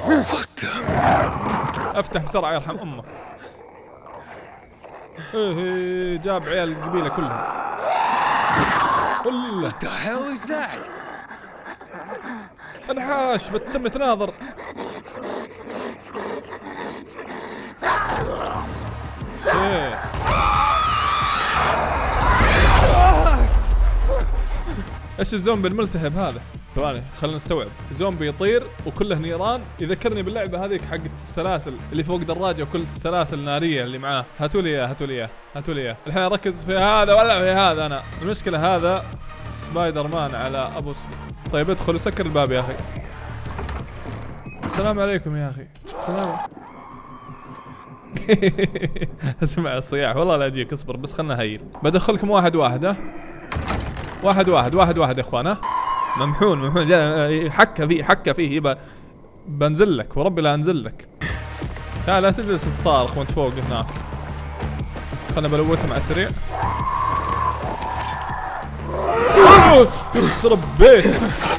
افتح بسرعة يرحم امك. ايه جاب عيال القبيلة كلهم. والله What the hell is that? انحاش بتم تناظر. شيت. ايش الزومبي الملتهب هذا؟ ثواني خلينا نستوعب. زومبي يطير وكله نيران، يذكرني باللعبه هذيك حقت السلاسل اللي فوق دراجه وكل السلاسل الناريه اللي معاه. هاتوا لي اياه هاتوا لي اياه هاتوا لي اياه. الحين اركز في هذا ولا في هذا. انا المشكله هذا سبايدر مان على ابو سبيد. طيب ادخل وسكر الباب يا اخي. السلام عليكم يا اخي. السلام. اسمع الصياح والله لا اجيك. اصبر بس خلنا هيل. بدخلكم واحد واحد. ها واحد واحد واحد واحد يا اخوان. ها ممحون حكه فيه يبا بنزل لك وربي لا انزل لك. لا تجلس تصارخ وانت فوق هناك. خلنا بلوتهم على السريع. يخرب بيتك.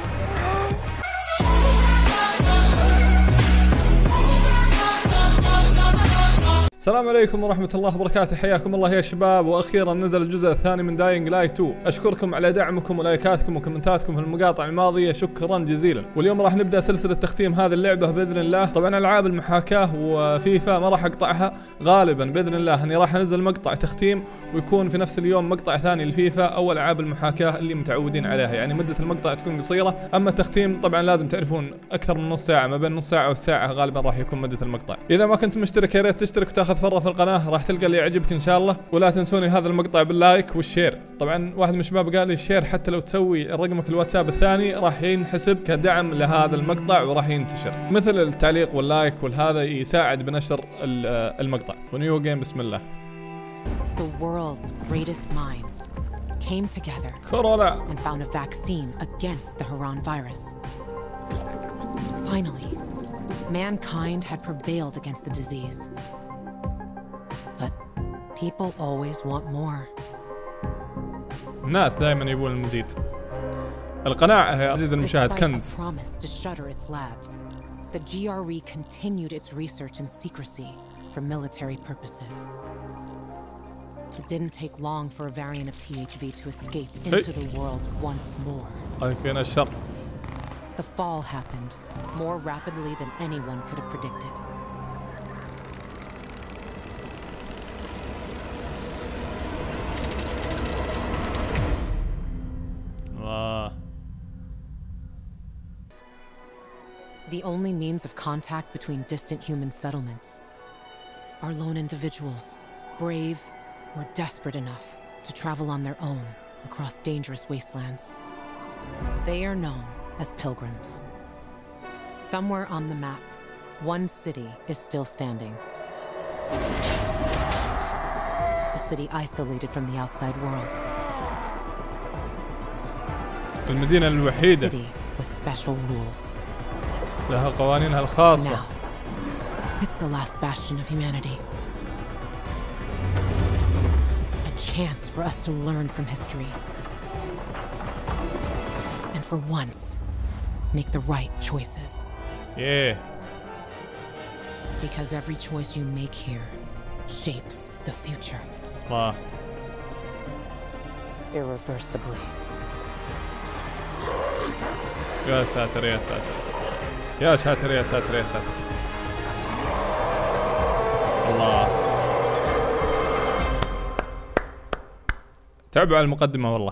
السلام عليكم ورحمة الله وبركاته. حياكم الله يا شباب. واخيرا نزل الجزء الثاني من داينج لايت 2. اشكركم على دعمكم ولايكاتكم وكومنتاتكم في المقاطع الماضية، شكرا جزيلا. واليوم راح نبدا سلسلة تختيم هذه اللعبة باذن الله. طبعا العاب المحاكاة وفيفا ما راح اقطعها غالبا باذن الله، اني راح انزل مقطع تختيم ويكون في نفس اليوم مقطع ثاني لفيفا او العاب المحاكاة اللي متعودين عليها. يعني مدة المقطع تكون قصيرة، اما التختيم طبعا لازم تعرفون اكثر من نص ساعة، ما بين نص ساعة وساعة غالبا راح يكون مدة المقطع. اذا ما كنت مشترك يا ريت تشترك وتاخذ فرة في القناة، راح تلقى اللي يعجبك ان شاء الله. ولا تنسوني هذا المقطع باللايك والشير. طبعا واحد من الشباب قال لي الشير حتى لو تسوي رقمك الواتساب الثاني راح ينحسب كدعم لهذا المقطع وراح ينتشر، مثل التعليق واللايك والهذا يساعد بنشر المقطع. ونيو جيم بسم الله. The world's greatest minds came together كورونا and found a vaccine against the Haran virus. Finally, mankind had prevailed against the disease. But people always want more. الناس دائما يبون المزيد. القناعة يا عزيزي المشاهد كنز. Despite a promise to shutter its labs, the GRE continued its research in secrecy for military purposes. It didn't take long for a variant of THV to escape into the world once more. أكين الشر. The fall happened more rapidly than anyone could have predicted. The only means of contact between distant human settlements are lone individuals, brave or desperate enough to travel on their own across dangerous wastelands. They are known as pilgrims. Somewhere on the map, one city is still standing. A city isolated from the outside world. المدينة الوحيدة. A city with special rules. لها قوانينها الخاصة. Now, it's the last bastion of humanity. A chance for us to learn from history. And for once, make the right choices. Yeah. Because every choice you make here shapes the future. الله. Irreversibly. يا ساتر يا ساتر. يا ساتر يا ساتر يا ساتر. الله. تعبوا على المقدمة والله.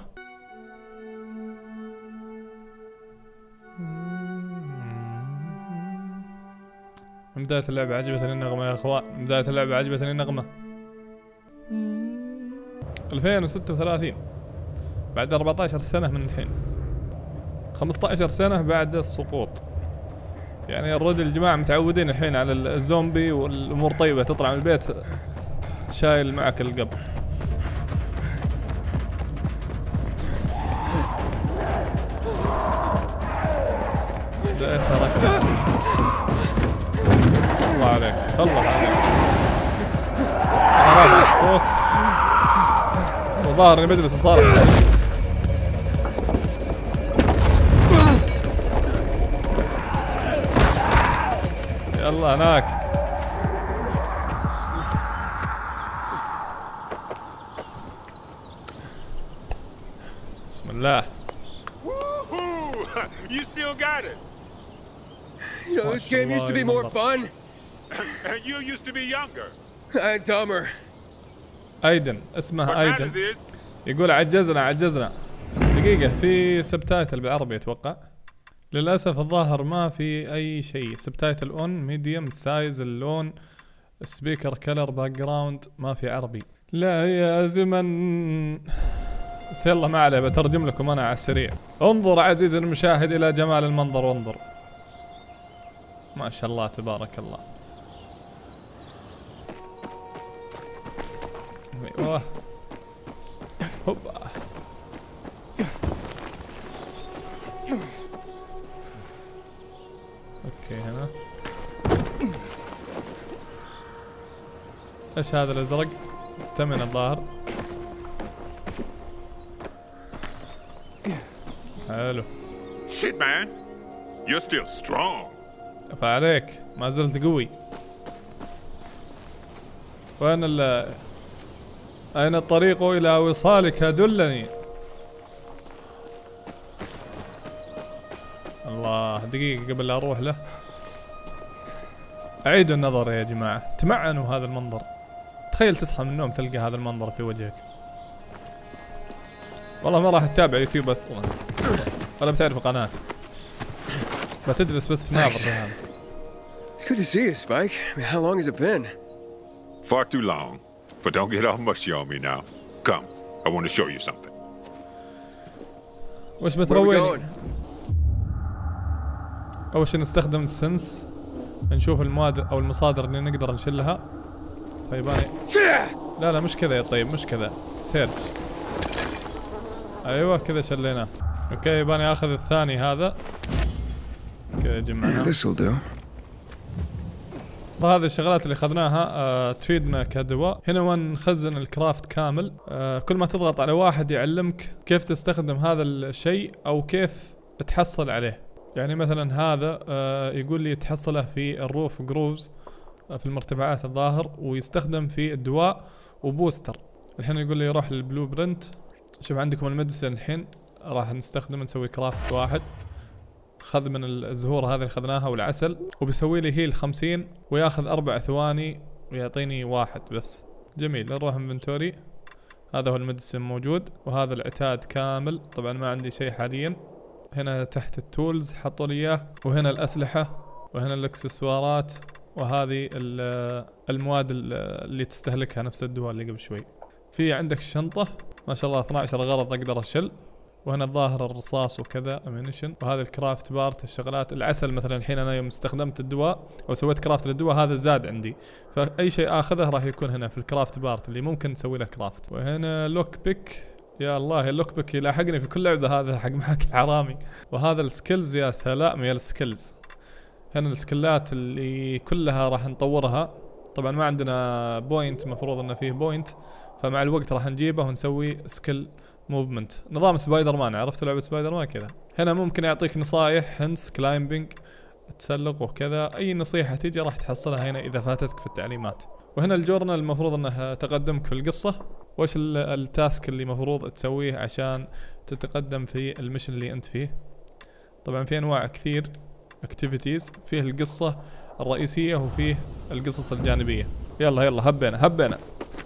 من بداية اللعبة عجبتني النغمة يا اخوان، من بداية اللعبة عجبتني النغمة. 2036 بعد 14 سنة من الحين، 15 سنة بعد السقوط. يعني الرجل الجماعة متعودين الحين على الزومبي والأمور طيبة، تطلع من البيت شايل معك القبر. الله عليك الله عليك. أنا رافع الصوت وظاهر إني بجلس أصارع. يلا هناك. بسم الله. You still got it. You know, this game used to be more fun. And you used to be younger. And dumber. ايدن، اسمه ايدن. يقول عجزنا. دقيقة، في سبتايتل بالعربي اتوقع. للأسف الظاهر ما في أي شيء. سبتايتل اون، ميديوم، سايز، اللون، سبيكر، كلر، باك جراوند، ما في عربي. لا يا زمن. بس يلا ما عليه، بترجم لكم أنا على السريع. انظر عزيزي المشاهد إلى جمال المنظر وانظر. ما شاء الله تبارك الله. ايوه. هوبا. اوكي هنا. ايش هذا الازرق؟ استمن الظاهر. حلو. Shit, man. You're still strong. فعليك، ما زلت قوي. وين أين الطريق إلى وصالك؟ دلني. الله، دقيقة قبل لا أروح له. أعيدوا النظر يا جماعة، تمعنوا هذا المنظر. تخيل تصحى من النوم تلقى هذا المنظر في وجهك. والله ما راح تتابع يوتيوب أصلا، ولا بتعرف قناة، بتدرس بس تناظر بهذا. It's good to see you, Spike. I mean, how long has it been? Far too long. But don't get all mushy on me now. Come, I want to show you something. وش بترويني؟ أول شي نستخدم السنس، نشوف المواد أو المصادر اللي نقدر نشلها. فيباني لا مش كذا يا طيب، مش كذا، سيرش. أيوه كذا شليناه. أوكي يباني آخذ الثاني هذا. كذا جمعناه. هذه الشغلات اللي اخذناها تفيدنا كدواء. هنا وين نخزن الكرافت كامل. كل ما تضغط على واحد يعلمك كيف تستخدم هذا الشيء او كيف تحصل عليه. يعني مثلا هذا يقول لي تحصله في الروف جروفز في المرتفعات الظاهر، ويستخدم في الدواء وبوستر. الحين يقول لي روح للبلو برنت. شوف عندكم الميديسن، الحين راح نستخدم نسوي كرافت واحد. خذ من الزهور هذه اللي اخذناها والعسل، وبيسوي لي هيل 50 وياخذ 4 ثواني ويعطيني واحد بس. جميل. نروح انفنتوري. هذا هو الميديسن موجود، وهذا العتاد كامل. طبعا ما عندي شيء حاليا. هنا تحت التولز حطوا لي اياه، وهنا الاسلحه، وهنا الاكسسوارات، وهذه المواد اللي تستهلكها نفس الدواء اللي قبل شوي. في عندك الشنطه ما شاء الله 12 غرض اقدر اشل. وهنا الظاهر الرصاص وكذا امينيشن. وهذا الكرافت بارت، الشغلات. العسل مثلا الحين انا يوم استخدمت الدواء او سويت كرافت للدواء هذا زاد عندي، فاي شيء اخذه راح يكون هنا في الكرافت بارت اللي ممكن نسوي له كرافت. وهنا لوك بيك. يا الله اللوك بيك يلاحقني في كل لعبه، هذا حق معك الحرامي. وهذا السكيلز، يا سلام يا السكيلز. هنا السكيلات اللي كلها راح نطورها. طبعا ما عندنا بوينت، مفروض انه فيه بوينت، فمع الوقت راح نجيبه ونسوي سكيل موفمنت. نظام سبايدر مان، عرفت لعبة سبايدر مان كذا. هنا ممكن يعطيك نصايح، هنس، كلايمبينج، تسلق وكذا. اي نصيحة تيجي راح تحصلها هنا اذا فاتتك في التعليمات. وهنا الجورنال المفروض انه تقدمك في القصة، وش التاسك اللي مفروض تسويه عشان تتقدم في المشن اللي انت فيه. طبعا في انواع كثير اكتيفيتيز، فيه القصة الرئيسية وفيه القصص الجانبية. يلا هبينا.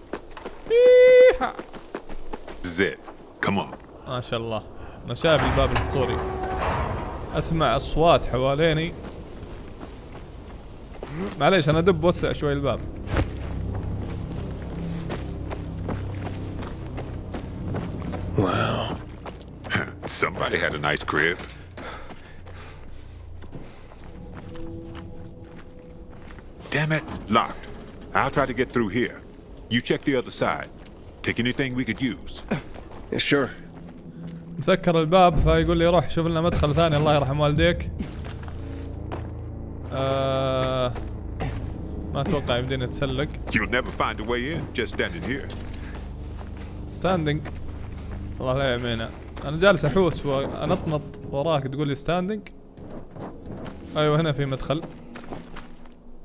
Come on. ما شاء الله، انا شايف الباب الاسطوري، اسمع اصوات حواليني. معليش انا دب وسع شوي الباب. Wow. Somebody had a nice crib. Damn it, locked. I'll try to get through here. You check the other side. Take anything we could use. Yeah, sure. مسكر الباب، فيقول لي روح شوف لنا مدخل ثاني الله يرحم والديك. ما اتوقع يمدينا نتسلق. You'll never find a way in just standing here. ستاندنج. الله لا يعمينا. انا جالس احوس وانطنط وراك تقول لي ستاندنج. ايوه هنا في مدخل.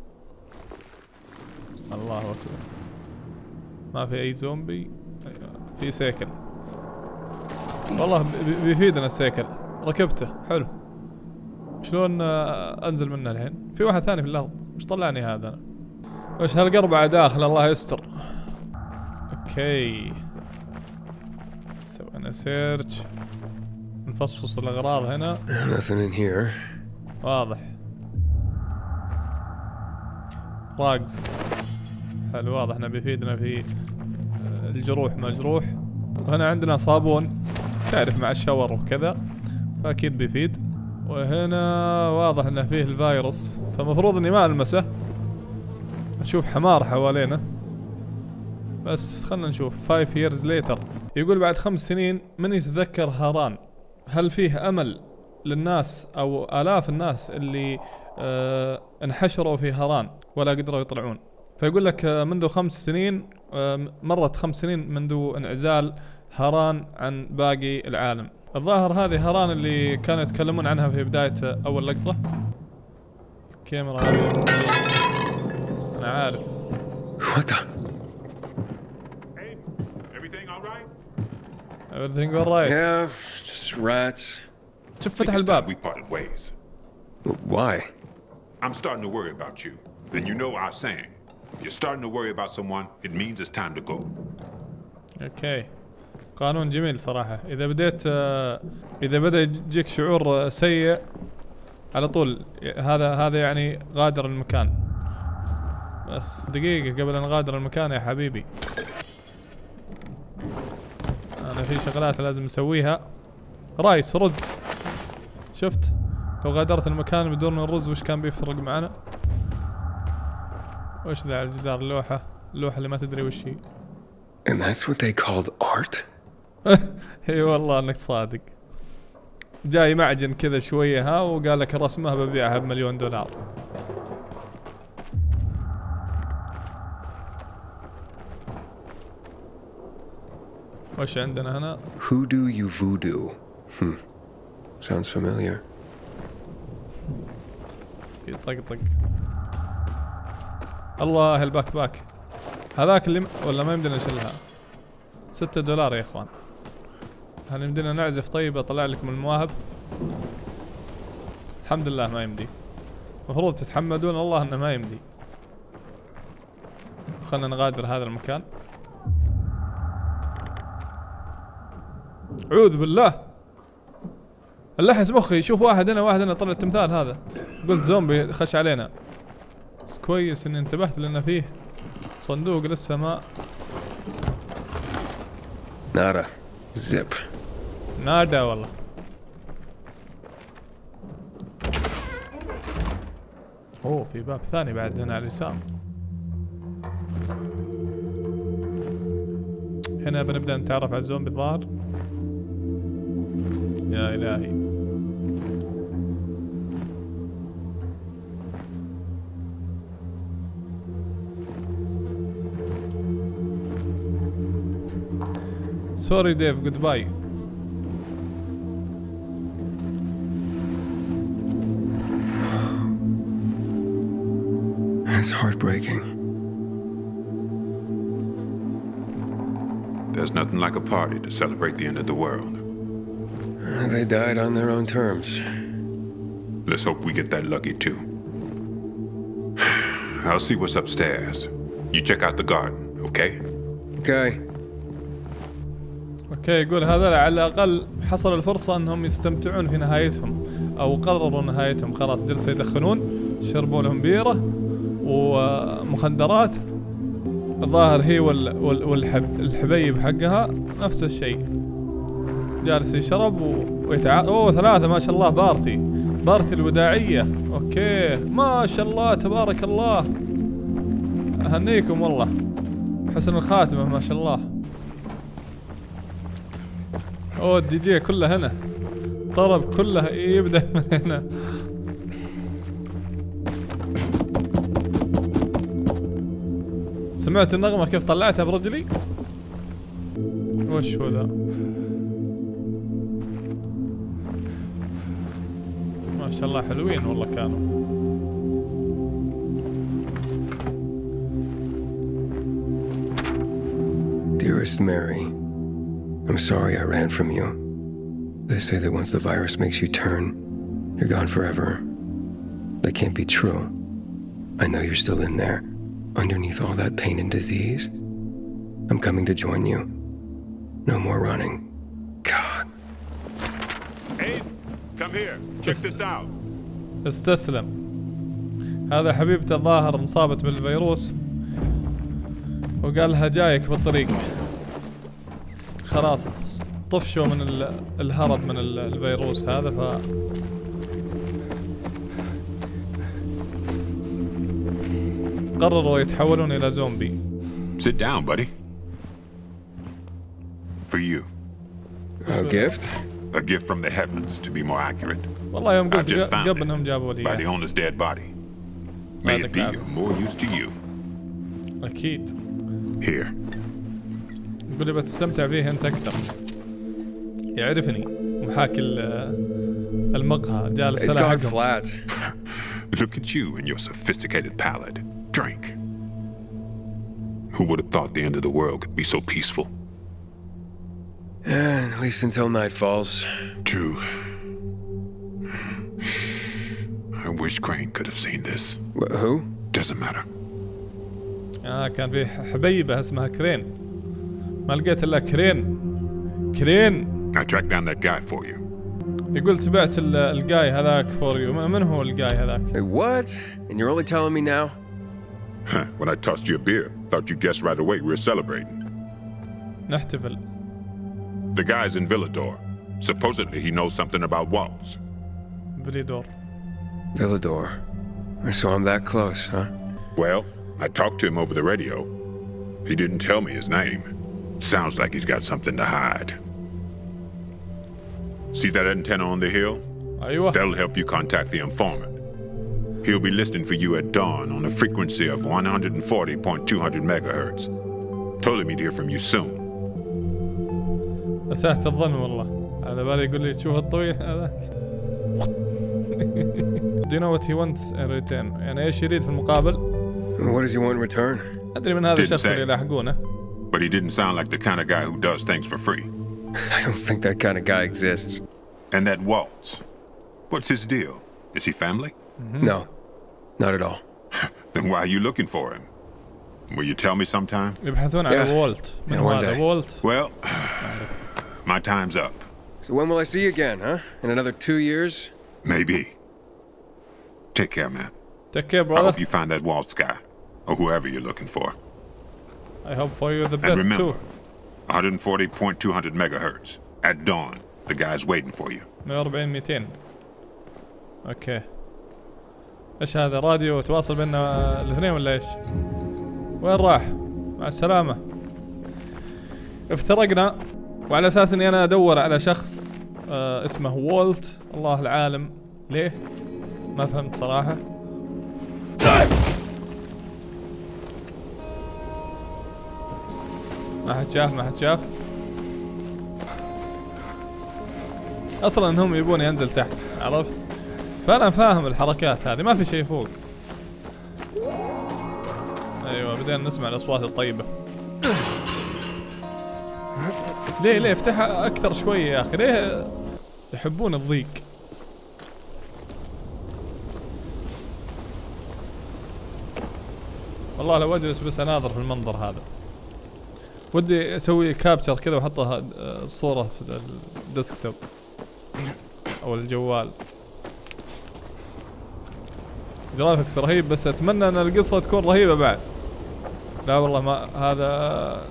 الله اكبر. ما في اي زومبي. أيوة. في سيكل. والله بيفيدنا السيكل. ركبته حلو. شلون انزل منه الحين؟ في واحد ثاني في الارض. مش طلعني هذا أنا. وش هالقربعة داخل الله يستر. اوكي سوينا سيرش. نفصفص الاغراض هنا. Nothing in here. واضح. راقص حلو. واضح انه بيفيدنا في الجروح مجروح. وهنا عندنا صابون تعرف مع الشاور وكذا فاكيد بيفيد. وهنا واضح انه فيه الفيروس فمفروض اني ما المسه. اشوف حمار حوالينا بس خلنا نشوف. 5 years later يقول بعد 5 سنين من يتذكر هاران؟ هل فيه امل للناس او الاف الناس اللي انحشروا في هاران ولا قدروا يطلعون؟ فيقول لك منذ 5 سنين مرت 5 سنين منذ انعزال هاران عن باقي العالم. الظاهر هذه هاران اللي كانوا يتكلمون عنها في بداية اول لقطة. الكاميرا هذه انا عارف. What the? Hey, everything all right? everything all right. Yeah, just rats. شوف Think فتح it's time الباب. we parted ways. Why? I'm starting to worry about you. And you know our saying. You're starting to worry about someone, it means it's time to go. اوكي قانون جميل صراحة. اذا بديت اذا بدأ يجيك شعور سيء على طول هذا يعني غادر المكان. بس دقيقة قبل ان نغادر المكان يا حبيبي. انا في شغلات لازم اسويها. رايس رز. شفت لو غادرت المكان بدون الرز وش كان بيفرق معنا؟ وش ذا على الجدار؟ اللوحة اللي ما تدري وش هي. And that's what they called art? اي والله انك صادق. جاي معجن كذا شوية ها وقال لك رسمها ببيعها ب1,000,000 $. وش عندنا هنا؟ Hoodoo you voodoo. Sounds familiar. يطقطق. الله الباك باك. هذاك اللي ولا ما يمدينا نشيلها. $6 يا اخوان. هل يمدينا نعزف؟ طيب اطلع لكم المواهب. الحمد لله ما يمدي. المفروض تتحمدون الله انه ما يمدي. خلنا نغادر هذا المكان. اعوذ بالله. اللحس مخي. يشوف واحد هنا واحد هنا. طلع التمثال هذا. قلت زومبي خش علينا. بس كويس اني انتبهت لان فيه صندوق لسه ما. Nada. Zip. نادا والله. اوه في باب ثاني بعد هنا على اليسار. هنا بنبدأ نتعرف على الزومبي الظاهر. يا الهي. سوري ديف جود باي. That's heartbreaking. There's nothing like a party to celebrate the end of the world. They died on their own terms. Let's hope we get that lucky too. I'll see what's upstairs. You check out the garden, okay? Okay. اوكي يقول هذول على الاقل حصل الفرصة انهم يستمتعون في نهايتهم او قرروا نهايتهم. خلاص جلسوا يدخنون. شربوا لهم بيرة ومخدرات. الظاهر هي والحبيب حقها نفس الشيء. جالس يشرب اوه 3 ما شاء الله. بارتي الوداعية. اوكي ما شاء الله تبارك الله. اهنيكم والله. حسن الخاتمة ما شاء الله. اوه الدي جي كله هنا. طرب كله يبدأ من هنا. سمعت النغمة كيف طلعتها برجلي؟ وش هو ذا؟ ما شاء الله حلوين والله كانوا. Dearest Mary, I'm sorry I ran from you. They say that once the virus makes you turn, you're gone forever. That can't be true. I know you're still in there, underneath all that pain and disease. I'm coming to join you. No more running. God. Hey, come here. Check this out. استسلم. هذا حبيبته الظاهر انصابت بالفيروس وقال لها جايك بالطريق. خلاص طفشوا من الهرب من الفيروس هذا قرروا يتحولون إلى زومبي. Sit down, buddy. For you. A gift? A gift from the heavens, to be more accurate. والله يوم I've قلت just found قبل انهم جابوا it لي by the إياه. owner's dead body. May it be of more use to you. أكيد. Here. يقول لي بتستمتع فيه أنت أكثر. يعرفني محاكي المقهى جالس It's gone حقهم. flat. Look at you and your sophisticated palate. Drink. Who would have thought the end of the world could be so peaceful? At least until night falls. True. I wish Crane could have seen this. Who? Doesn't matter. كان في حبيبة اسمها كرين. ما لقيت إلا كرين. كرين. I tracked down that guy for you. يقول تبعت الجاي هذاك فور يو. من هو الجاي هذاك؟ Hey, what? And you're only telling me now? When I tossed you a beer, thought you guessed right away we were celebrating. نحتفل. The guy's in Villador. Supposedly he knows something about Waltz. فيليدور. Villador. So I'm that close, huh? Well, I talked to him over the radio. He didn't tell me his name. Sounds like he's got something to hide. See that antenna on the hill? أيوة. That'll help you contact the informant. He'll be listening for you at dawn on a frequency of 140.200 megahertz. Told him he'd hear from you soon. أسأت الظن والله. هذا بالي يقول لي شوف الطويل هذاك. Do you know what he wants in return؟ يعني ايش يريد في المقابل؟ What does he want in return? أدري من هذا Didn't الشخص say. اللي يلاحقونه. But he didn't sound like the kind of guy who does things for free. I don't think that kind of guy exists. And that Waltz, what's his deal? Is he family? No, not at all. Then why are you looking for him? Will you tell me sometime? يبحثون على Yeah. وولت. من Yeah, هو one هذا day. وولت؟ Well, my time's up. So when will I see you again, huh? In another 2 years? Maybe. Take care, man. Take care I brother. hope you find that Waltz guy, or whoever you're looking for. I hope for you the And best remember, too. 140.200 megahertz. At dawn, the guy's waiting for you. 140 200. اوكي. ايش هذا راديو تواصل بيننا الاثنين ولا ايش؟ وين راح؟ مع السلامة. افترقنا وعلى اساس اني انا ادور على شخص اسمه وولت. الله العالم ليه؟ ما فهمت صراحة. ما حد شاف ما حد شاف. اصلا انهم يبوني انزل تحت عرفت؟ فانا فاهم الحركات هذه ما في شيء فوق. ايوه بدينا نسمع الاصوات الطيبة. ليه افتحها اكثر شوي يا اخي. ليه يحبون الضيق؟ والله لو اجلس بس اناظر في المنظر هذا. ودي اسوي كابتشر كذا واحطها صورة في الديسكتوب او الجوال. جرافيكس رهيب بس اتمنى ان القصة تكون رهيبة بعد. لا والله ما هذا.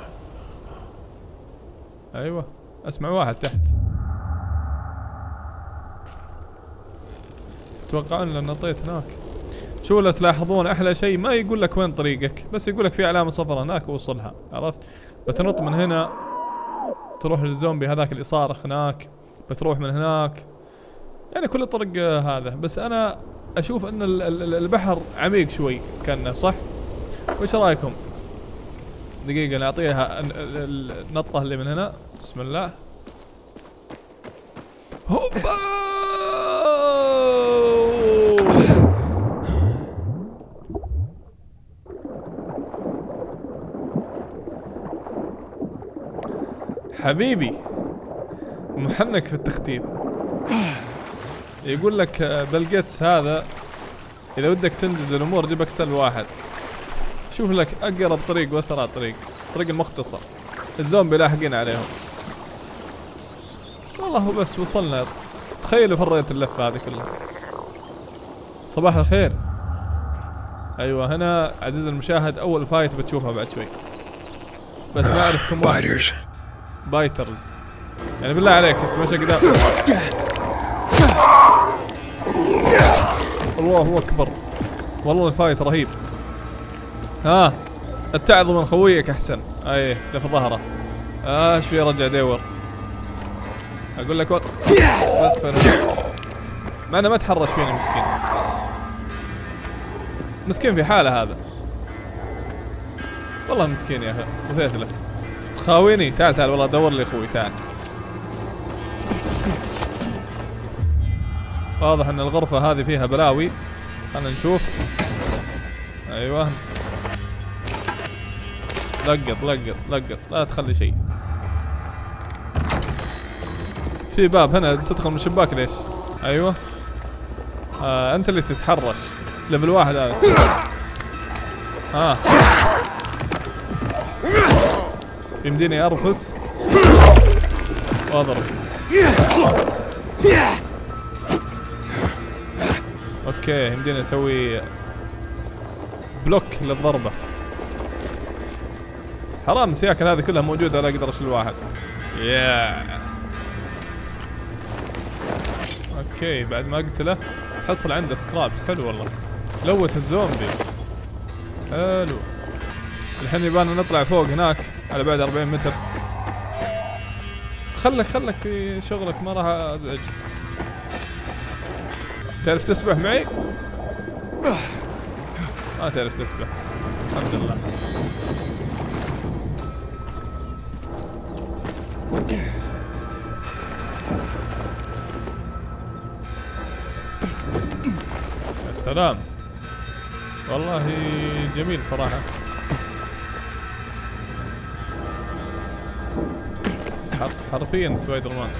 ايوه اسمع واحد تحت. تتوقعون لان نطيت هناك. شو لو تلاحظون احلى شيء ما يقول لك وين طريقك بس يقول لك في علامة صفر هناك ووصلها عرفت؟ بتنط من هنا تروح للزومبي هذاك اللي صارخ هناك. بتروح من هناك يعني كل الطرق هذا. بس انا اشوف ان البحر عميق شوي كان صح. وش رايكم؟ دقيقة نعطيها النطة اللي من هنا. بسم الله. هوبا حبيبي محنك في التختيم. يقول لك بيل جيتس هذا اذا ودك تنجز الامور جيبك سلب واحد. شوف لك اقرب طريق واسرع طريق، الطريق المختصر. الزومبي لاحقين عليهم. والله بس وصلنا. تخيلوا فريت اللفة هذه كلها. صباح الخير. ايوه هنا عزيزي المشاهد اول فايت بتشوفها بعد شوي. بس ما اعرف كم واحد. بايترز. يعني بالله عليك انت ماشي قدام. الله اكبر. والله الفايت رهيب. ها اتعظ من خويك احسن. اي لف ظهره. ايش في رجع ديور. اقول لك مع انه ما تحرش فيني مسكين. مسكين في حاله هذا. والله مسكين يا اخي. وثيت له. تخاويني. تعال تعال والله دور لي اخوي تعال. واضح ان الغرفة هذه فيها بلاوي. خلنا نشوف. ايوه لقط لقط لقط لا تخلي شيء. في باب هنا تدخل من الشباك ليش؟ ايوه انت اللي تتحرش. ليفل 1 هذا. يمديني ارفس واضرب. اوكي يمديني اسوي بلوك للضربة. حرام السياكل هذه كلها موجودة ولا اقدر اشيل واحد. اوكي بعد ما اقتله تحصل عنده سكرابس. حلو والله. لوت الزومبي. حلو. الحين يبانا نطلع فوق هناك على بعد 40 متر. خلك في شغلك ما راح ازعج. تعرف تسبح معي؟ ما تعرف تسبح. الحمد لله. يا سلام والله جميل صراحة. حرفيا سبايدر مان.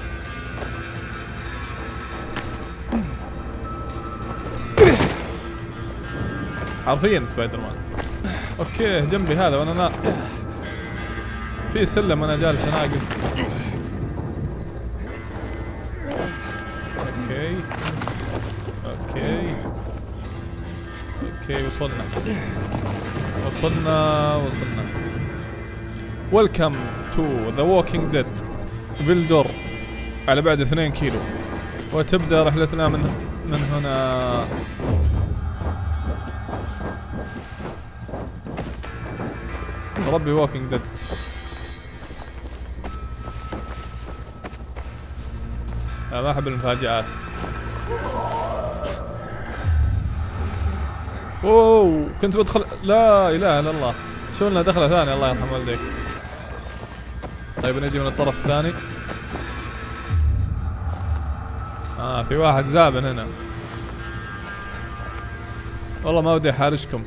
حرفيا سبايدر مان. اوكي جنبي هذا وانا في سلم وانا جالس اناقص. اوكي اوكي اوكي وصلنا. ويلكم تو ذا ووكينج ديد فيلدور على بعد 2 كيلو. وتبدأ رحلتنا من هنا. ربي ووكينج ديد. ما احب المفاجآت. اوه كنت بدخل. لا اله الا الله. شو لنا دخله ثانية الله يرحم والديك. طيب نجي من الطرف الثاني. في واحد زابن هنا. والله ما ودي احارشكم.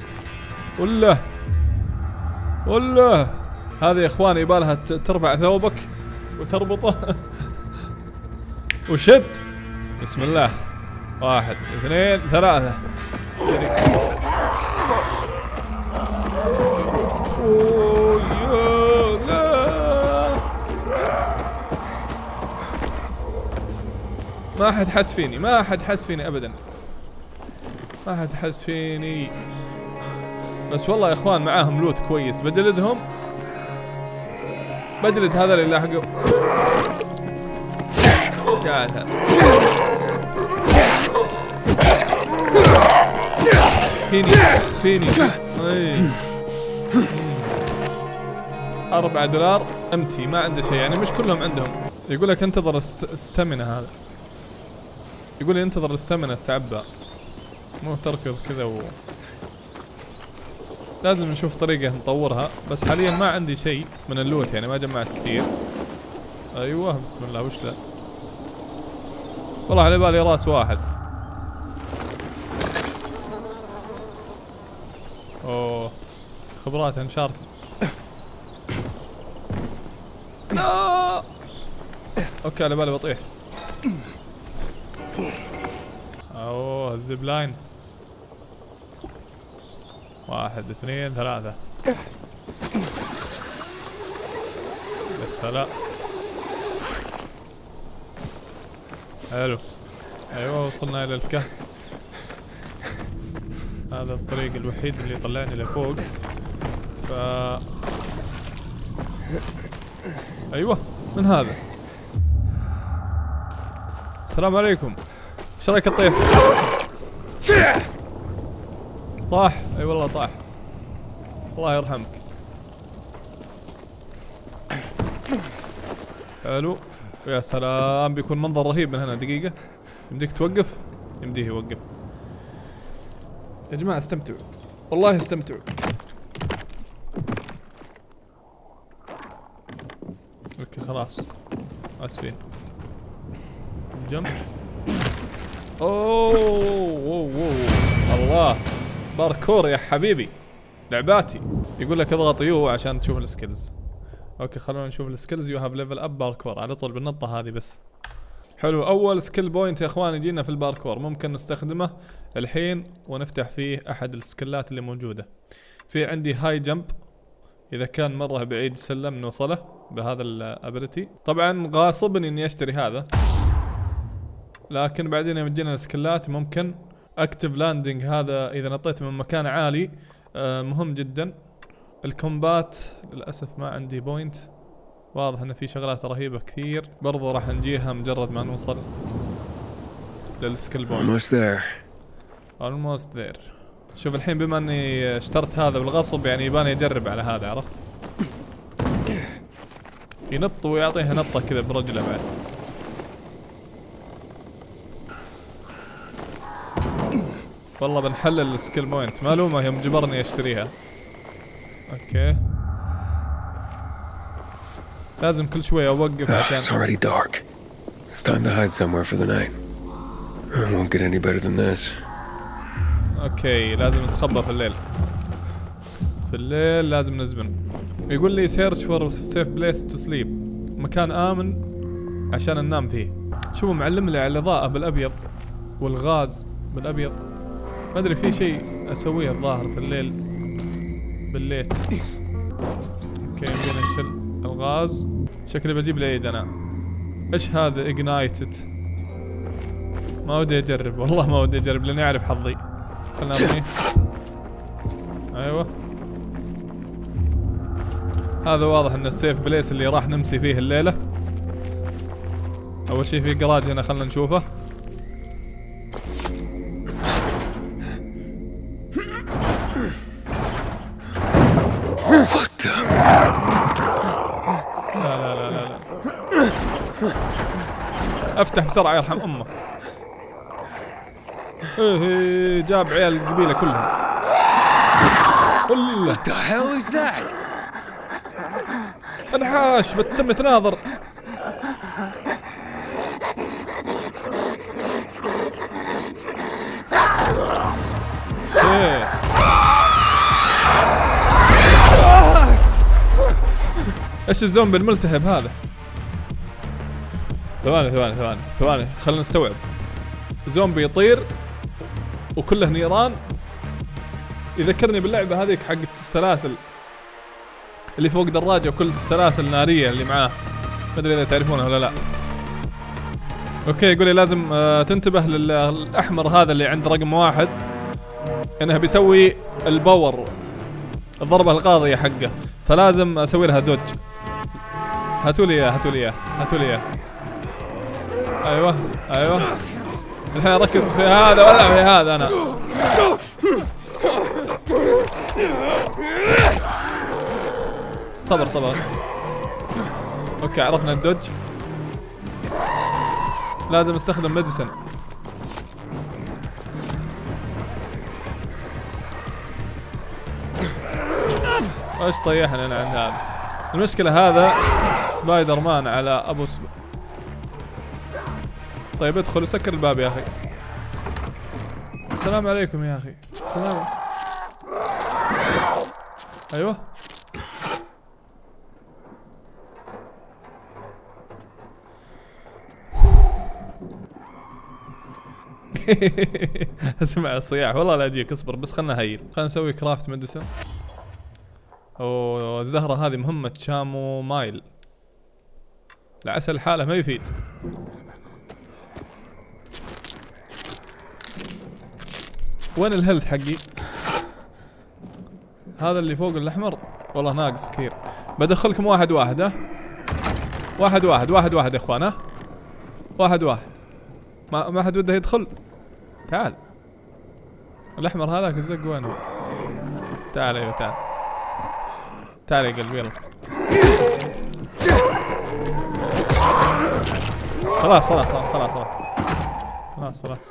ولا هذه يا اخواني يبالها ترفع ثوبك وتربطه. وشد. بسم الله. 1 2 3. اوه يا لا. ما حد حس فيني. ابدا. ما حد حس فيني. بس والله يا اخوان معاهم لوت كويس. بجلد هذا اللي لاحقوا. تعال فيني. اي $4 امتي ما عنده شيء. يعني مش كلهم عندهم. يقول لك انتظر استمنة. هذا يقول لي انتظر الاستمنة تعبى. مو تركض كذا لازم نشوف طريقة نطورها. بس حاليا ما عندي شيء من اللوت. يعني ما جمعت كثير. ايوه بسم الله. وش ذا؟ والله على بالي راس واحد. اوه خبرات انشارت. لا اوكي على بالي بطيح. اوه الزيب لاين. 1 2 3. بس لا حلو. ايوه وصلنا الى الكهف. هذا الطريق الوحيد اللي يطلعني لفوق. ف ايوه من هذا. السلام عليكم. ايش رايك الطيح؟ طاح. اي والله طاح. الله يرحمك. حلو. يا سلام بيكون منظر رهيب من هنا. دقيقة يمديك توقف؟ يمديه يوقف. يا جماعة استمتعوا والله استمتعوا. اوكي خلاص اسفين. جنب. اوه الله باركور يا حبيبي لعباتي. يقول لك اضغط يو عشان تشوف السكيلز. اوكي خلونا نشوف السكيلز. يو هاف ليفل اب باركور على طول بالنطة هذه بس. حلو. اول سكيل بوينت يا اخوان يجينا في الباركور ممكن نستخدمه الحين ونفتح فيه احد السكيلات اللي موجودة. في عندي هاي جمب اذا كان مرة بعيد السلم نوصله بهذا الابيلتي. طبعا غاصبني اني اشتري هذا لكن بعدين يوم تجينا السكيلات ممكن اكتف لاندنج. هذا اذا نطيت من مكان عالي مهم جدا. الكومبات للاسف ما عندي بوينت. واضح ان في شغلات رهيبة كثير برضو راح نجيها مجرد ما نوصل للسكيل بوينت. almost there. شوف الحين بما اني اشترت هذا بالغصب يعني يباني اجرب على هذا. عرفت ينط ويعطيها نطة كذا برجله بعد. والله بنحلل السكيل بوينت. معلومة يوم جبرني اشتريها. اوكي لازم كل شوية اوقف عشان It's already dark. It's time to hide somewhere for the night. It won't get any better than this. اوكي لازم نتخبى في الليل. في الليل لازم نزبن. يقول لي search for safe place to sleep. مكان آمن عشان ننام فيه. شوفوا معلم لي على الإضاءة بالأبيض والغاز بالأبيض. ما أدري في شيء أسويه الظاهر في الليل بالليت. اوكي يمدينا نشيل الغاز. شكلي بجيب العيد انا. ايش هذا اجنايتد؟ ما ودي اجرب والله ما ودي اجرب لاني اعرف حظي. خلنا ارميه. ايوه هذا واضح ان السيف بليس اللي راح نمسي فيه الليلة. اول شيء في جراج هنا خلنا نشوفه. لا افتح بسرعة يرحم امك. ايه جاب عيال القبيلة كلهم. What the hell is that? انحاش بتم تناظر. شيء ايش الزومبي الملتهب هذا؟ ثواني خلينا نستوعب. زومبي يطير وكله نيران. يذكرني باللعبة هذيك حقت السلاسل اللي فوق دراجة وكل السلاسل نارية اللي معاه. ما ادري اذا تعرفونها ولا لا. اوكي يقول لي لازم تنتبه للاحمر هذا اللي عند رقم 1 انه بيسوي الباور الضربة القاضية حقه فلازم اسوي لها دوج. هاتوا لي اياه. ايوه الحين ركز في هذا ولا في هذا. انا صبر. اوكي عرفنا الدوج. لازم استخدم ميديسن. ايش طيحنا انا عند هذا. المشكلة هذا سبايدر مان على ابو طيب ادخل وسكر الباب يا اخي. السلام عليكم يا اخي. السلام. ايوه اسمع الصياح والله لا اجيك. اصبر بس خلنا هيل. خلنا نسوي كرافت ميديسن. اوه الزهرة هذه مهمة شامو مايل. العسل حاله ما يفيد. وين الهيلث حقي؟ هذا اللي فوق الاحمر والله ناقص كثير. بدخلكم واحد واحد. ها واحد واحد واحد واحد يا اخوان. ها واحد واحد. ما حد وده يدخل. تعال الاحمر هذاك الزق وين هو؟ تعال ايوه تعال. تعال يا قلبي يلا. خلاص خلاص خلاص خلاص خلاص خلاص.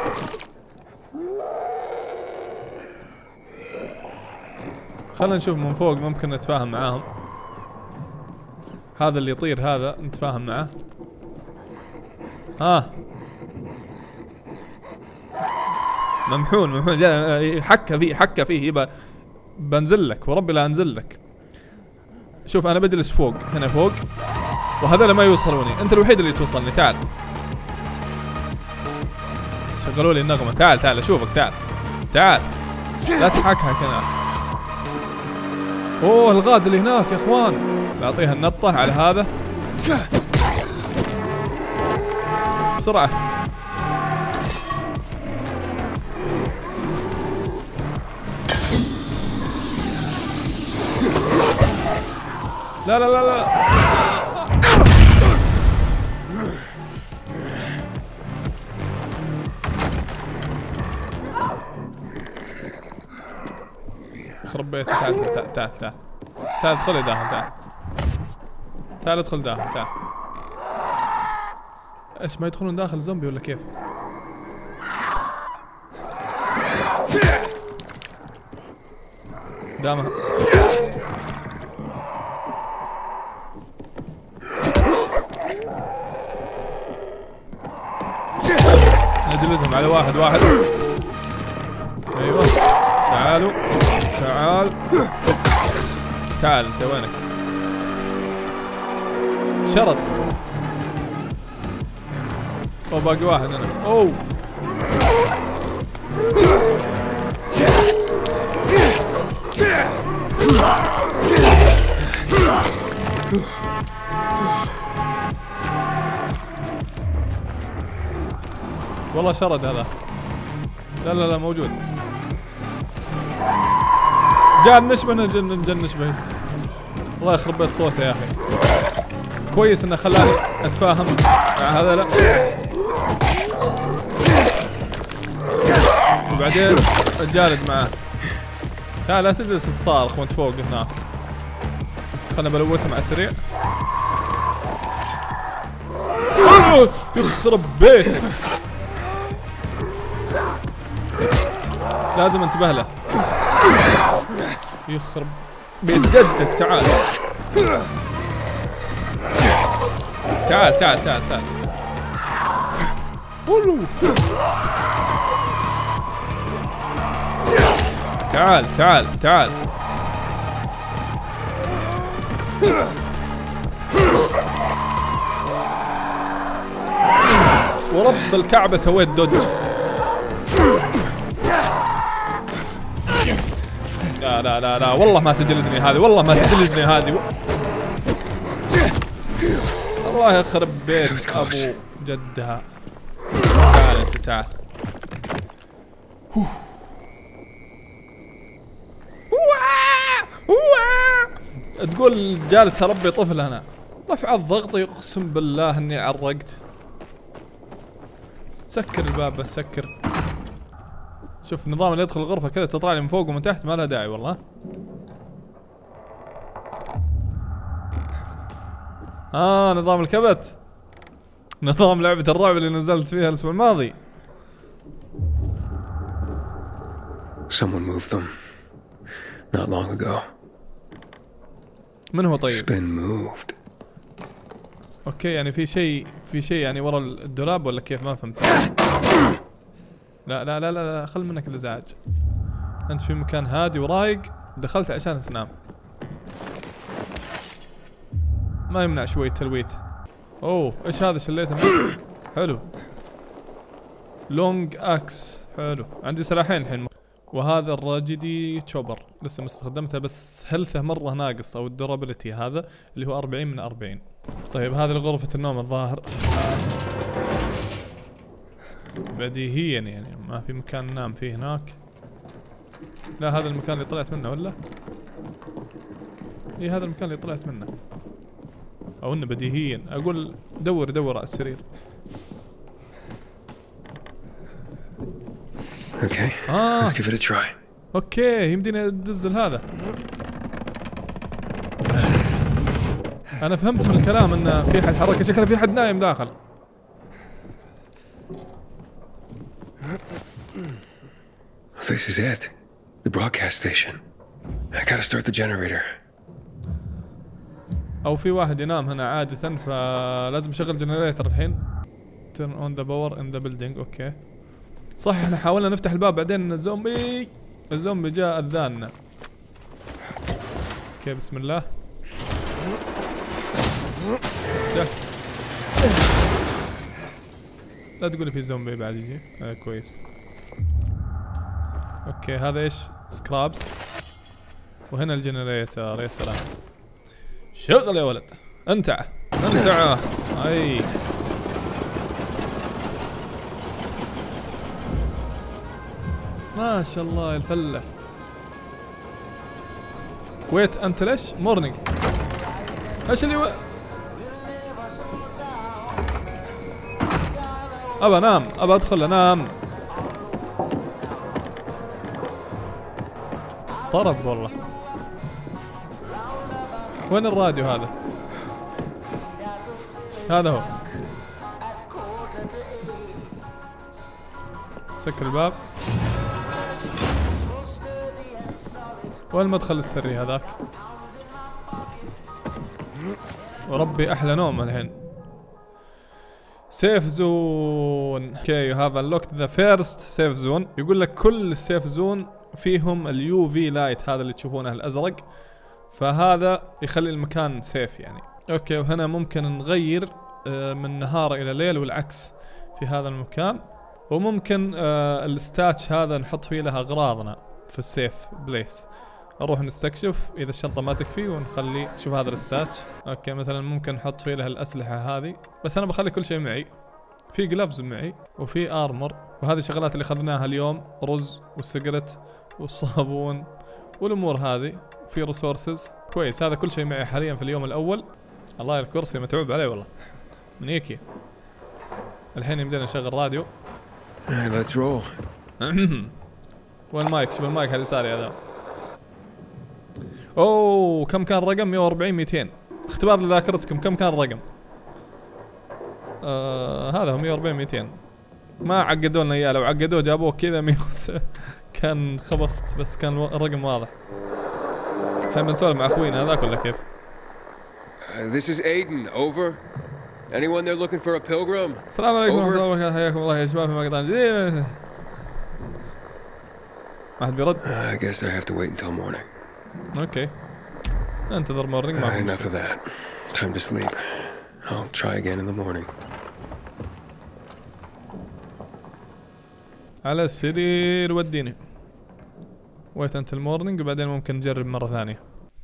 خلنا نشوف من فوق ممكن نتفاهم معاهم. هذا اللي يطير هذا نتفاهم معاه. ممحون لا حكه فيه يبقى بنزل لك وربي لا انزل لك. شوف انا بجلس فوق هنا فوق وهذول ما يوصلوني. انت الوحيد اللي توصلني. تعال شغلوا لي النغمه. تعال تعال اشوفك. تعال تعال لا تحكها هنا. اوه الغاز اللي هناك يا اخوان. بعطيها النطه على هذا بسرعه. لا لا لا لا خرب بيتك. تعال تعال تعال تعال تعال ادخل داخل. تعال تعال ادخل داخل. تعال. ايش ما يدخلون داخل زومبي ولا كيف؟ دامها نجلدهم على واحد واحد. ايوه تعالوا تعال تعال. انت وينك؟ شرط. او باقي واحد انا. اوه والله شرد هذا. لا لا لا موجود. جاء النشبه نجنش بس. الله يخرب بيت صوته يا اخي. كويس انه خلاني اتفاهم مع هذا. لا وبعدين اتجالد معاه. تعال لا تجلس تصارخ وانت فوق هناك. خلنا بلوتهم على السريع. يخرب بيتك. لازم انتبه له. يخرب بيت جدك. تعال تعال تعال تعال تعال. تعال تعال تعال. ورب الكعبة سويت دوج. لا لا لا لا والله ما تجلدني هذه. والله ما تجلدني هذه. الله يخرب بيت ابو جدها. تعال انت تعال. تقول جالس اربي طفل انا. رفع الضغط يقسم بالله اني عرقت. سكر الباب بس سكر. شوف النظام اللي يدخل الغرفة كذا تطلع لي من فوق ومن تحت ما لها داعي والله. نظام الكبت. نظام لعبة الرعب اللي نزلت فيها الاسبوع الماضي. Someone moved them not long ago. من هو طيب؟ It's been moved. اوكي يعني في شيء يعني ورا الدولاب ولا كيف؟ ما فهمت. لا لا لا لا خل منك الازعاج. انت في مكان هادي ورايق دخلت عشان تنام. ما يمنع شوية تلويت. اوه ايش هذا شليته؟ حلو. لونج اكس حلو. عندي سلاحين الحين. وهذا الراجدي تشوبر لسه مستخدمتها بس هيلثه مره ناقص او الدورابيلتي هذا اللي هو 40 من 40. طيب هذه غرفة النوم الظاهر. بديهيا يعني ما في مكان ننام فيه هناك. لا هذا المكان اللي طلعت منه ولا؟ اي هذا المكان اللي طلعت منه. او انه بديهيا اقول دور على السرير. Okay, let's give it a try. اوكي يمدينا ندزل هذا. انا فهمت من الكلام ان في حد حركة، شكله في حد نايم داخل. This is it. The broadcast station. I gotta start the generator. او في واحد ينام هنا عادة فلازم اشغل جنريتر الحين. Turn on the power in the building. اوكي صح احنا حاولنا نفتح الباب بعدين الزومبي جاء اذانا. اوكي بسم الله. لا تقولي في زومبي بعد يجي. كويس. اوكي هذا ايش؟ سكرابس. وهنا الجنريتر. يا سلام. شغل يا ولد. انتع اي ما شاء الله الفله. ويت انت ليش؟ مورنينج. ايش اللي ابى انام، ابى ادخل انام. طرب والله. وين الراديو هذا؟ هذا هو. سكر الباب. وين المدخل السري هذاك؟ وربي احلى نوم الحين. سيف زون. اوكي يو هاف انلوكت ذا فيرست سيف زون. يقول لك كل السيف زون فيهم اليو في لايت هذا اللي تشوفونه الازرق، فهذا يخلي المكان سيف يعني. اوكي وهنا ممكن نغير من نهار الى ليل والعكس في هذا المكان. وممكن الستاتش هذا نحط فيه لها اغراضنا في السيف بليس. نروح نستكشف اذا الشنطه ما تكفي ونخلي. شوف هذا الستاتش. اوكي مثلا ممكن نحط فيه لها الاسلحه هذه، بس انا بخلي كل شيء معي. في جلافز معي وفي ارمر، وهذه الشغلات اللي اخذناها اليوم، رز والسيجرت والصابون والامور هذه. في ريسورسز. كويس هذا كل شيء معي حاليا في اليوم الاول. الله الكرسي متعوب عليه والله من هيك. الحين يمدينا نشغل راديو. Let's roll. وين المايك؟ شوف المايك على يساري هذا. اوه كم كان الرقم؟ 140 200. اختبار لذاكرتكم كم كان الرقم؟ هذا هو 140 200. ما عقدوا لنا اياه، لو عقدوه جابوه كذا 100 كان خبصت، بس كان الرقم واضح. الحين بنسولف مع اخوينا هذاك ولا كيف؟ This is Aiden. Over. Anyone there looking for a pilgrim? السلام عليكم ورحمة الله وبركاته. حياكم الله يا شباب في مقطع جديد. ما حد بيرد؟ I guess I have to wait until morning. اوكي انتظر مورنينج. ما في Enough of that. Time to sleep. I'll try again in the morning. على السرير وديني. ويت انت المورنينج وبعدين ممكن نجرب مرة ثانية.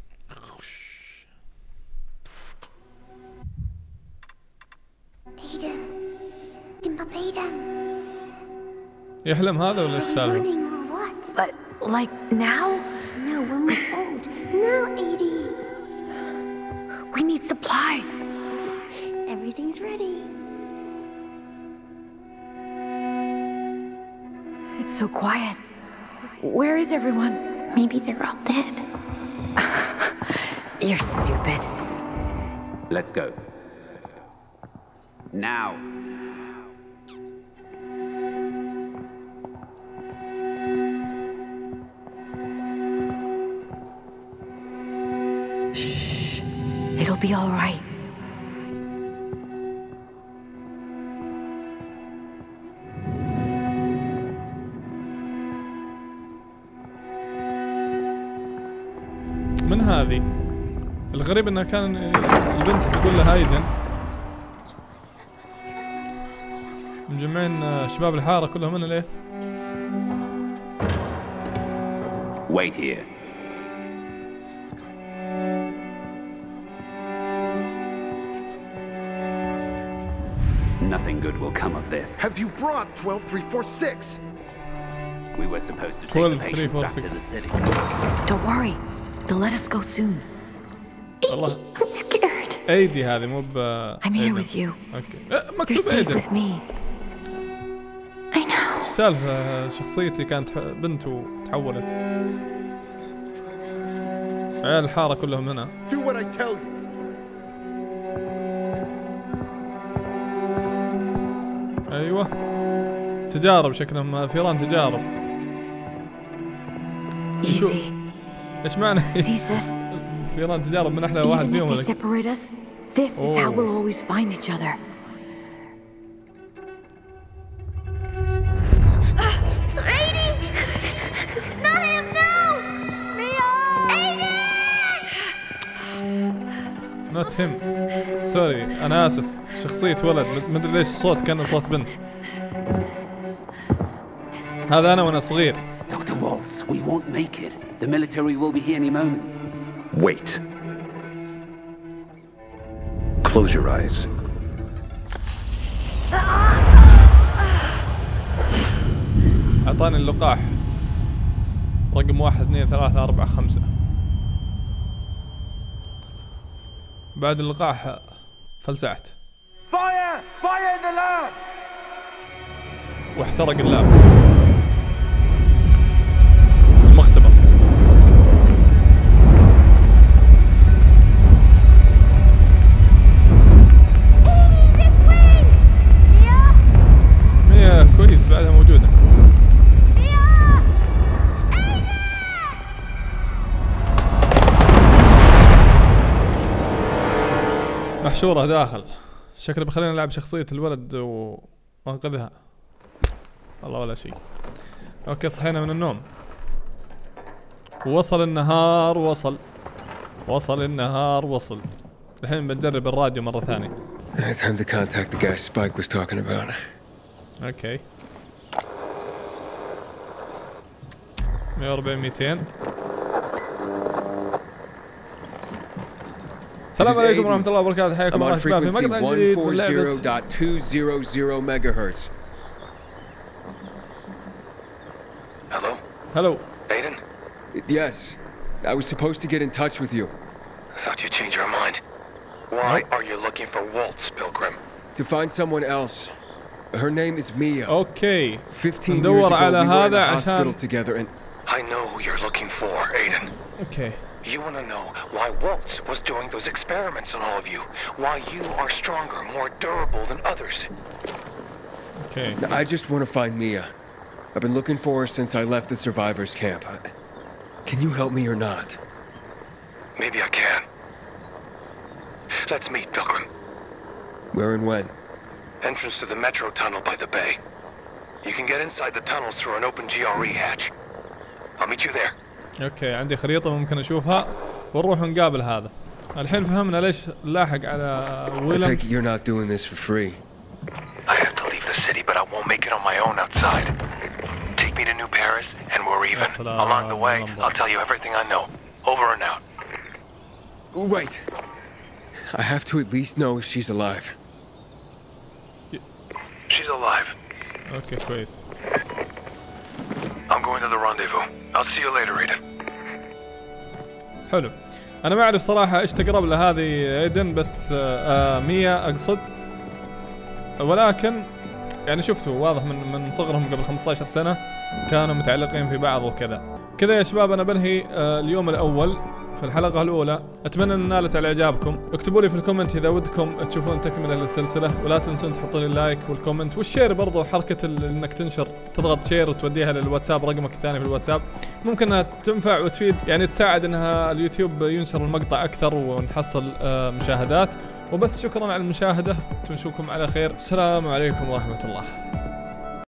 يحلم هذا ولا ايش السالفة؟ But like now? No, when we're old. Now, Edie. We need supplies. Everything's ready. It's so quiet. Where is everyone? Maybe they're all dead. You're stupid. Let's go. Now. Shh. It'll be all right. من هذه الغريب انها كان البنت تقول له هايدن. مجمعين شباب الحارة كلهم هنا ليه؟ Wait here. Nothing good will come of this. Have you brought 12346? We were supposed to take the patients back to the city. Don't worry. They'll let us go soon. والله I'm scared. ايدي هذه مو ب I'm here with you. اوكي You're مكتوب safe ايدي. with me. I know. السالفة شخصيتي كانت بنت وتحولت. عيال الحارة كلهم هنا. Do what I tell you. ايوه تجارب شكلهم فيران تجارب. شو Easy. ايش معنى Cease us. فيران تجارب من احلى واحد Even if فيهم they separate us, this is how Oh. we'll always find each other. نوت هيم. سوري انا اسف. شخصية ولد مدري ليش الصوت كان صوت بنت. هذا انا وانا صغير. Dr. Waltz, we won't make it. The military will be here any moment. Wait. Close your eyes. اعطاني اللقاح رقم 1 2 3 4 5. بعد اللقاح فلسعت. Fire! Fire in the lab! واحترق اللاب. المختبر. ميا كويس بعدها موجودة. محشورة داخل. شكله بخلينا نلعب شخصية الولد وانقذها. والله ولا شيء. اوكي صحينا من النوم. وصل النهار وصل النهار وصل. الحين بنجرب الراديو مرة ثانية. Time to contact the guy Spike was talking about. اوكي 140 200. السلام عليكم ورحمة الله وبركاته. حياكم I'm الله on شباب في frequency مقطع جديد من لعبة 140.200 megahertz. Hello? هلو. Aiden? Yes, I was supposed to get in touch with you. I thought you'd change your mind. Why are you looking for Waltz, Pilgrim? To find someone else. Her name is Mia. اوكي 15 years ندور ago على we were in هذا the hospital عشان together and I know who you're looking for, Aiden. اوكي You want to know why Waltz was doing those experiments on all of you. Why you are stronger, more durable than others. اوكي I just want to find Mia. I've been looking for her since I left the survivors camp. Can you help me or not? Maybe I can. Let's meet, Pilgrim. Where and when? Entrance to the metro tunnel by the bay. You can get inside the tunnels through an open GRE hatch. I'll meet you there. اوكي عندي خريطة ممكن اشوفها ونروح نقابل هذا. الحين فهمنا ليش لاحق على I take it ويلمز. you're not doing this for free. I have to leave the city, but I won't make it on my own outside. Take me to New Paris, and we're even. Along the way, I'll tell you everything I know. Over and out. Wait. I have to at least know if she's alive. She's alive. اوكي كويس. I'm going to the rendezvous. I'll see you later, Aiden. حلو. انا ما اعرف صراحة ايش تقرب له هذه ايدن بس ميا اقصد. ولكن يعني شفته واضح من صغرهم قبل 15 سنة كانوا متعلقين في بعض وكذا. كذا يا شباب انا بنهي اليوم الاول في الحلقة الأولى. أتمنى أن نالت على إعجابكم. اكتبوا لي في الكومنت إذا ودكم تشوفون تكملة للسلسلة، ولا تنسون تحطوا لي اللايك والكومنت والشير برضو. حركة إنك تنشر تضغط شير وتوديها للواتساب، رقمك الثاني في الواتساب ممكن أنها تنفع وتفيد، يعني تساعد أنها اليوتيوب ينشر المقطع أكثر ونحصل مشاهدات. وبس شكرا على المشاهدة، نشوفكم على خير. السلام عليكم ورحمة الله.